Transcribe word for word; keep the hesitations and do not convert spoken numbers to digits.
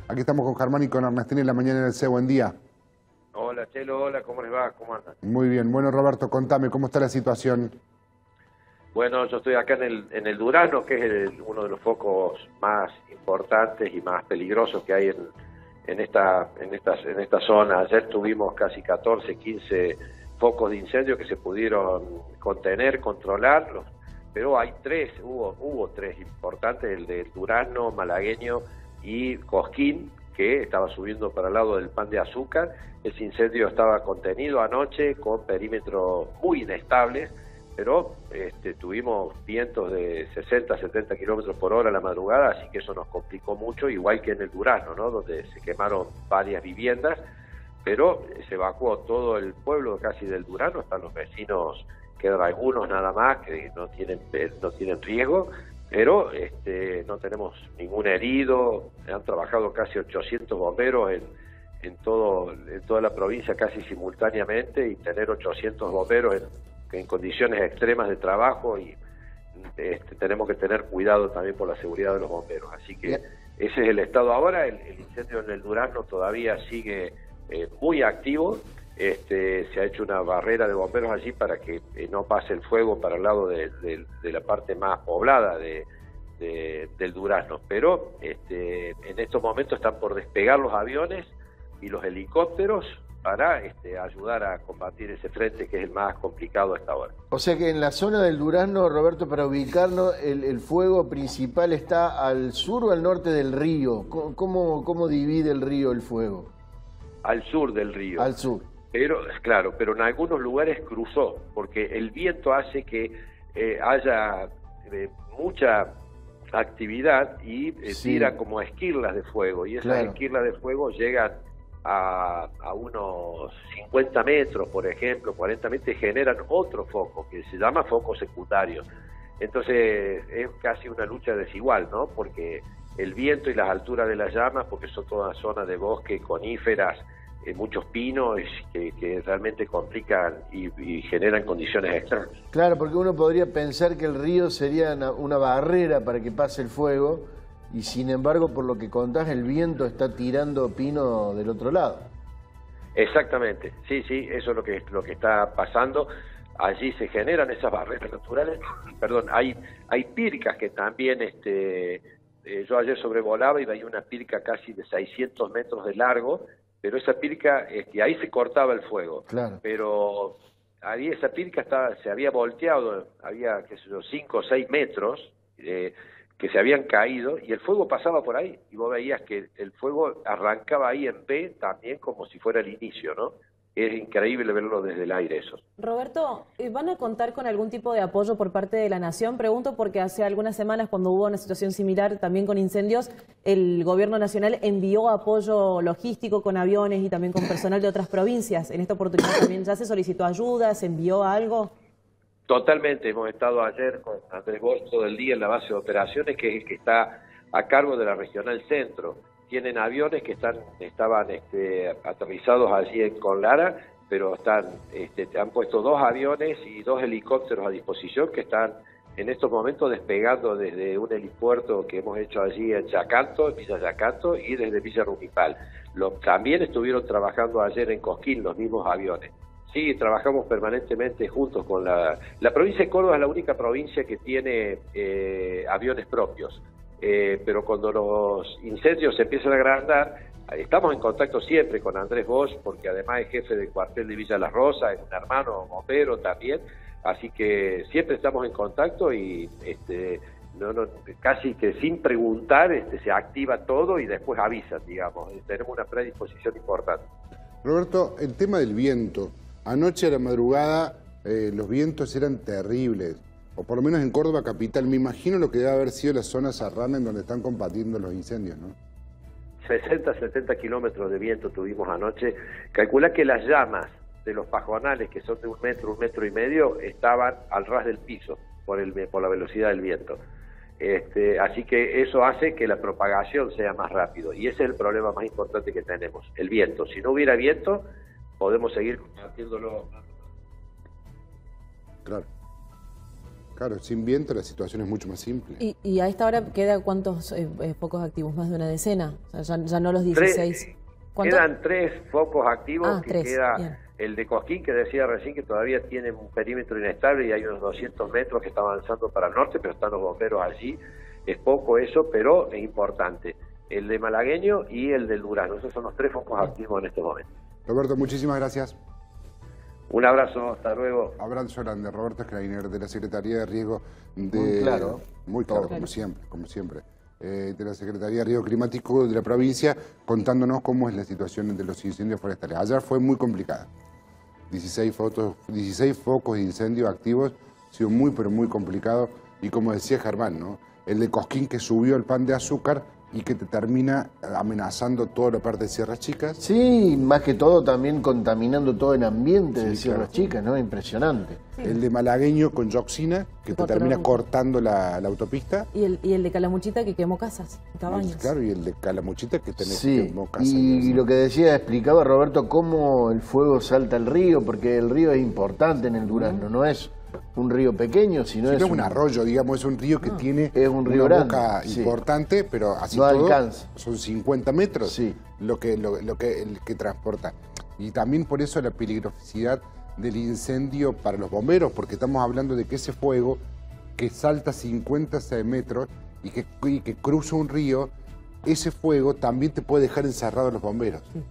Aquí estamos con Germán y con Ernestina en la mañana en el C E. Buen día. Hola, Chelo, hola, ¿cómo les va? ¿Cómo andan? Muy bien. Bueno, Roberto, contame, ¿cómo está la situación? Bueno, yo estoy acá en el, en el Durazno, que es el- uno de los focos más importantes y más peligrosos que hay en, en, esta, en, estas, en esta zona. Ayer tuvimos casi catorce, quince focos de incendio que se pudieron contener, controlar, los- pero hay tres, hubo, hubo tres importantes, el del Durazno, Malagueño y Cosquín, que estaba subiendo para el lado del Pan de Azúcar. Ese incendio estaba contenido anoche con perímetros muy inestables, pero este, tuvimos vientos de sesenta, setenta kilómetros por hora a la madrugada, así que eso nos complicó mucho, igual que en el Durazno, ¿no? Donde se quemaron varias viviendas, pero se evacuó todo el pueblo casi del Durazno, están los vecinos, quedan algunos nada más que no tienen, no tienen riesgo, pero este, no tenemos ningún herido. Han trabajado casi ochocientos bomberos en, en, todo, en toda la provincia casi simultáneamente, y tener ochocientos bomberos en, en condiciones extremas de trabajo, y este, tenemos que tener cuidado también por la seguridad de los bomberos. Así que ese es el estado ahora. El, el incendio en el Durazno todavía sigue eh, muy activo. Este, se ha hecho una barrera de bomberos allí para que eh, no pase el fuego para el lado de, de, de la parte más poblada de, de, del Durazno, pero este, en estos momentos están por despegar los aviones y los helicópteros para este, ayudar a combatir ese frente, que es el más complicado hasta ahora. O sea que en la zona del Durazno, Roberto, para ubicarnos, el, el fuego principal está al sur o al norte del río. ¿Cómo, cómo divide el río el fuego? Al sur del río. Al sur. Pero, claro, pero en algunos lugares cruzó, porque el viento hace que eh, haya eh, mucha actividad y eh, Sí. tira como esquirlas de fuego, y esas Claro. esquirlas de fuego llegan a, a unos cincuenta metros, por ejemplo, cuarenta metros, y generan otro foco, que se llama foco secundario. Entonces es casi una lucha desigual, ¿no? Porque el viento y las alturas de las llamas, porque son todas zonas de bosque, coníferas, eh, muchos pinos que, que realmente complican y, y generan condiciones extremas. Claro, porque uno podría pensar que el río sería una, una barrera para que pase el fuego, y sin embargo, por lo que contás, el viento está tirando pino del otro lado. Exactamente, sí, sí, eso es lo que, lo que está pasando. Allí se generan esas barreras naturales. Perdón, hay, hay pircas que también, este, eh, yo ayer sobrevolaba y veía una pirca casi de seiscientos metros de largo, pero esa pirca, este, ahí se cortaba el fuego. Claro. Pero ahí esa pirca estaba, se había volteado, había, qué sé yo, cinco o seis metros, eh, que se habían caído, y el fuego pasaba por ahí, y vos veías que el fuego arrancaba ahí en P también, como si fuera el inicio, ¿no? Es increíble verlo desde el aire eso. Roberto, ¿van a contar con algún tipo de apoyo por parte de la Nación? Pregunto porque hace algunas semanas, cuando hubo una situación similar también con incendios, el Gobierno Nacional envió apoyo logístico con aviones y también con personal de otras provincias. En esta oportunidad también ya se solicitó ayuda, ¿se envió algo? Totalmente, hemos estado ayer con Andrés Bosch todo el día en la base de operaciones, que es el que está a cargo de la Regional Centro. Tienen aviones que están estaban este, aterrizados allí en Conlara, pero están este, han puesto dos aviones y dos helicópteros a disposición, que están en estos momentos despegando desde un helipuerto que hemos hecho allí en Yacanto, en Villa Yacanto, y desde Villa Rumipal. Lo, también estuvieron trabajando ayer en Cosquín los mismos aviones. Sí, trabajamos permanentemente juntos con la... La provincia de Córdoba es la única provincia que tiene eh, aviones propios. Eh, pero cuando los incendios se empiezan a agrandar, estamos en contacto siempre con Andrés Bosch, porque además es jefe del cuartel de Villa Las Rosas, es un hermano bombero también, así que siempre estamos en contacto, y este, no, no, casi que sin preguntar este, se activa todo y después avisan, digamos. Tenemos una predisposición importante. Roberto, el tema del viento. Anoche a la madrugada eh, los vientos eran terribles, o por lo menos en Córdoba capital. Me imagino lo que debe haber sido la zona serrana en donde están combatiendo los incendios, ¿no? sesenta, setenta kilómetros de viento tuvimos anoche. Calcula que las llamas de los pajonales, que son de un metro, un metro y medio, estaban al ras del piso por, el, por la velocidad del viento. Este, así que eso hace que la propagación sea más rápido, y ese es el problema más importante que tenemos, el viento. Si no hubiera viento, podemos seguir combatiéndolo. Claro. Claro, sin viento la situación es mucho más simple. ¿Y, y a esta hora queda cuántos eh, eh, focos activos? ¿Más de una decena? O sea, ya, ya no los dieciséis. Tres, ¿Cuánto? quedan tres focos activos, Ah, que tres, queda bien. el de Cosquín, que decía recién que todavía tiene un perímetro inestable y hay unos doscientos metros que está avanzando para el norte, pero están los bomberos allí. Es poco eso, pero es importante. El de Malagueño y el del Durano. Esos son los tres focos activos en este momento. Roberto, muchísimas gracias. Un abrazo, hasta luego. Abrazo grande, Roberto Schreiner, de la Secretaría de Riesgo de... Muy claro. Muy claro, como siempre, como siempre. Eh, de la Secretaría de Riesgo Climático de la provincia, contándonos cómo es la situación de los incendios forestales. Ayer fue muy complicada. dieciséis, fotos, dieciséis focos de incendios activos, ha sido muy, pero muy complicado. Y como decía Germán, ¿no? El de Cosquín que subió el pan de azúcar y que te termina amenazando toda la parte de Sierras Chicas. Sí, más que todo también contaminando todo el ambiente Sí, de Sierras claro. Chicas, ¿no? Impresionante. Sí. El de Malagueño con Dioxina, que te Cortó termina la- cortando la, la autopista. Y el, y el de Calamuchita que quemó casas y cabañas. Claro, y el de Calamuchita que tenés Sí, que no casa y eso. lo que decía, explicaba Roberto cómo el fuego salta al río, porque el río es importante en el Durazno, no es un río pequeño, sino Sí, es no es un arroyo, digamos, es un río que tiene Es un río una grande, boca sí. importante, pero así No todo alcanza. son cincuenta metros Sí. lo que lo, lo que el que transporta. Y también por eso la peligrosidad del incendio para los bomberos, porque estamos hablando de que ese fuego que salta cincuenta metros y que, y que cruza un río, ese fuego también te puede dejar encerrado a los bomberos.